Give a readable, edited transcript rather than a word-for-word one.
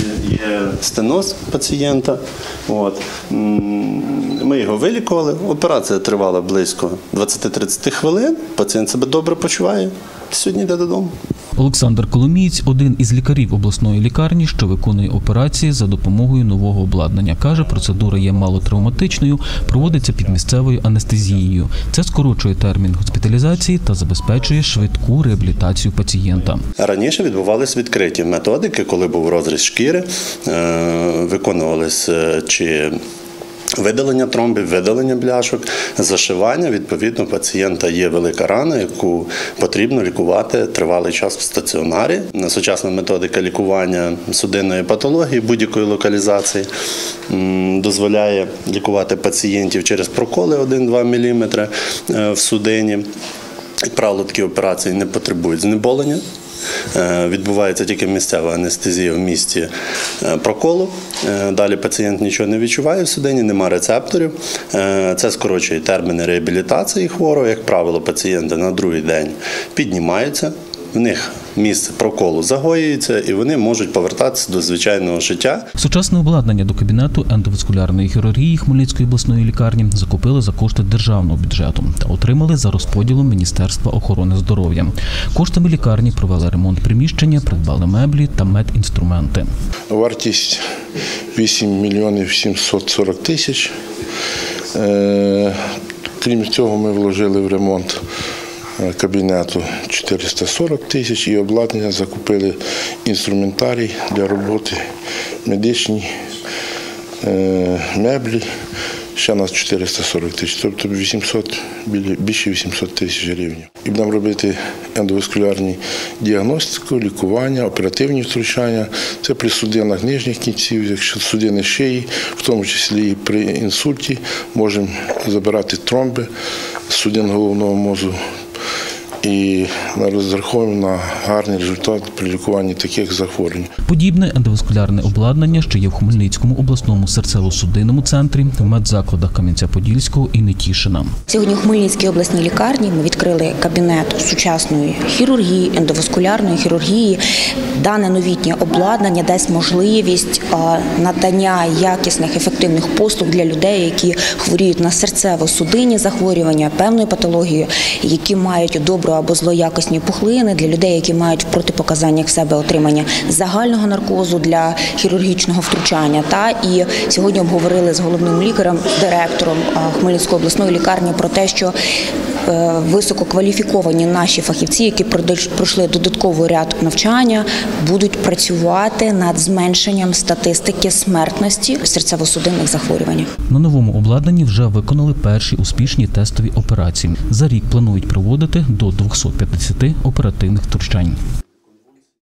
є стеноз пацієнта. Ми його вилікували. Операція тривала близько 20-30 хвилин. Пацієнт себе добре почуває. Сьогодні йде додому. Олександр Коломієць – один із лікарів обласної лікарні, що виконує операції за допомогою нового обладнання. Каже, процедура є малотравматичною, проводиться під місцевою анестезією. Це скорочує термін госпіталізації та забезпечує швидку реабілітацію пацієнта. Раніше відбувалися відкриті методики, коли був розріз шкіри, виконувалися чи видалення тромбів, видалення бляшок, зашивання. Відповідно, у пацієнта є велика рана, яку потрібно лікувати тривалий час в стаціонарі. Сучасна методика лікування судинної патології будь-якої локалізації дозволяє лікувати пацієнтів через проколи 1-2 мм в судині. Як правило, такі операції не потребують знеболення. Відбувається тільки місцева анестезія в місці проколу. Далі пацієнт нічого не відчуває в судині, нема рецепторів. Це скорочує терміни реабілітації хворого. Як правило, пацієнти на другий день піднімаються, в них місце проколу загоюється і вони можуть повертатися до звичайного життя. Сучасне обладнання до кабінету ендоваскулярної хірургії Хмельницької обласної лікарні закупили за кошти державного бюджету та отримали за розподілом Міністерства охорони здоров'я. Коштами лікарні провели ремонт приміщення, придбали меблі та медінструменти. Вартість 8 мільйонів 740 тисяч. Крім цього, ми вложили в ремонт кабінету 440 тисяч і обладнання, закупили інструментарій для роботи, медичні меблі, ще на 440 тисяч, тобто більше 800 тисяч гривень. І будемо робити ендоваскулярну діагностику, лікування, оперативні втручання. Це при судинах нижніх кінців, якщо судини шиї, в тому числі і при інсульті, можемо забирати тромби з судин головного мозку. І розраховуємо на гарний результат при лікуванні таких захворювань. Подібне ендоваскулярне обладнання ще є в Хмельницькому обласному серцево-судинному центрі, в медзакладах Кам'янця-Подільського і Нетішина. Сьогодні в Хмельницькій обласній лікарні ми відкрили кабінет сучасної хірургії, ендоваскулярної хірургії. Дане новітнє обладнання дасть можливість надання якісних, ефективних послуг для людей, які хворіють на серцево-судинні захворювання, певною патологією, які мають добру або злоякісні пухлини, для людей, які мають в протипоказаннях в себе отримання загального наркозу для хірургічного втручання. І сьогодні обговорили з головним лікарем, з директором Хмельницької обласної лікарні про те, що висококваліфіковані наші фахівці, які пройшли додатковий ряд навчання, будуть працювати над зменшенням статистики смертності в серцево-судинних захворюваннях. На новому обладнанні вже виконали перші успішні тестові операції. За рік планують проводити до 250 оперативних втручань.